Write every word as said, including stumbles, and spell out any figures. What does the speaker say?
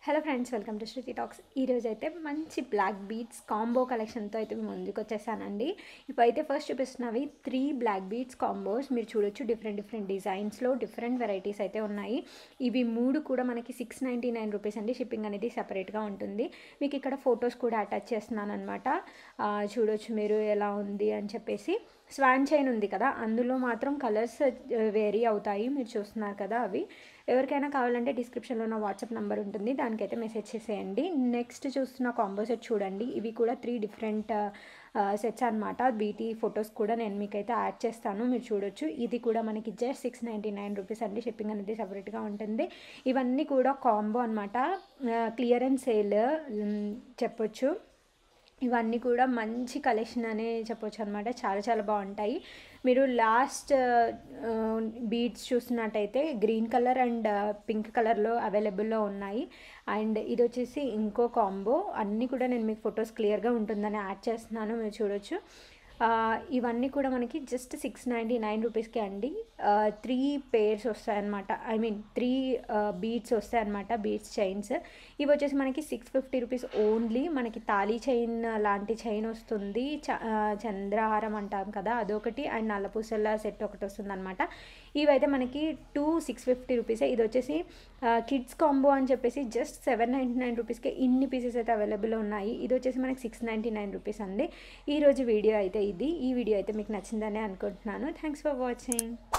Hello friends, welcome to Shruti talks. ఈరోజు అయితే మంచి బ్లాక్ బీడ్స్ కాంబో కలెక్షన్తో అయితే మేము ముందుకు వచ్చేసానండి. ఇప్పుడైతే ఫస్ట్ చూపిస్తున్నవి త్రీ బ్లాక్ బీడ్స్ కాంబోస్. మీరు చూడొచ్చు, డిఫరెంట్ డిఫరెంట్ డిజైన్స్లో డిఫరెంట్ వెరైటీస్ అయితే ఉన్నాయి. ఇవి మూడు కూడా మనకి సిక్స్ నైంటీ నైన్ రూపీస్ అండి. షిప్పింగ్ అనేది సపరేట్గా ఉంటుంది. మీకు ఇక్కడ ఫొటోస్ కూడా అటాచ్ చేస్తున్నాను అనమాట. చూడొచ్చు మీరు ఎలా ఉంది అని చెప్పేసి. స్వాన్ చైన్ ఉంది కదా, అందులో మాత్రం కలర్స్ వేరీ అవుతాయి. మీరు చూస్తున్నారు కదా అవి. ఎవరికైనా కావాలంటే డిస్క్రిప్షన్లో నా వాట్సాప్ నెంబర్ ఉంటుంది, దానికైతే మెసేజ్ చేసేయండి. నెక్స్ట్ చూస్తున్న కాంబో సెట్ చూడండి. ఇవి కూడా త్రీ డిఫరెంట్ సెట్స్ అనమాట. వీటి ఫొటోస్ కూడా నేను మీకైతే యాడ్ చేస్తాను, మీరు చూడొచ్చు. ఇది కూడా మనకి just six ninety nine rupees అండి. షిప్పింగ్ అనేది సపరేట్గా ఉంటుంది. ఇవన్నీ కూడా కాంబో అనమాట. క్లియరెన్స్ సేల్ చెప్పొచ్చు. ఇవన్నీ కూడా మంచి కలెక్షన్ అనే చెప్పొచ్చు అనమాట. చాలా చాలా బాగుంటాయి. మీరు లాస్ట్ బీడ్స్ చూసినట్టయితే గ్రీన్ కలర్ అండ్ పింక్ కలర్లో అవైలబుల్లో ఉన్నాయి. అండ్ ఇది వచ్చేసి ఇంకో కాంబో. అన్నీ కూడా నేను మీకు ఫొటోస్ క్లియర్గా ఉంటుందని యాడ్ చేస్తున్నాను, మీరు చూడొచ్చు. ఇవన్నీ కూడా మనకి జస్ట్ సిక్స్ నైంటీ నైన్ రూపీస్కే అండి. త్రీ పేర్స్ వస్తాయన్నమాట. ఐ మీన్ త్రీ బీడ్స్ వస్తాయన్నమాట, బీడ్స్ చైన్స్. ఇవి వచ్చేసి మనకి సిక్స్ ఫిఫ్టీ రూపీస్ ఓన్లీ. మనకి తాళీ చైన్ లాంటి చైన్ వస్తుంది, చంద్రహారం అంటాం కదా అదొకటి, అండ్ నల్లపూసల సెట్ ఒకటి వస్తుంది అనమాట. ఇవైతే మనకి టూ సిక్స్ ఫిఫ్టీ రూపీసే. ఇది వచ్చేసి కిడ్స్ కాంబో అని చెప్పేసి జస్ట్ సెవెన్ నైంటీ నైన్ రూపీస్కే ఇన్ని పీసెస్ అయితే అవైలబుల్ ఉన్నాయి. ఇది వచ్చేసి మనకి సిక్స్ నైంటీ నైన్ రూపీస్ అండి. ఈరోజు వీడియో అయితే ఇది. ఈ వీడియో అయితే మీకు నచ్చిందని అనుకుంటున్నాను. Thanks for watching.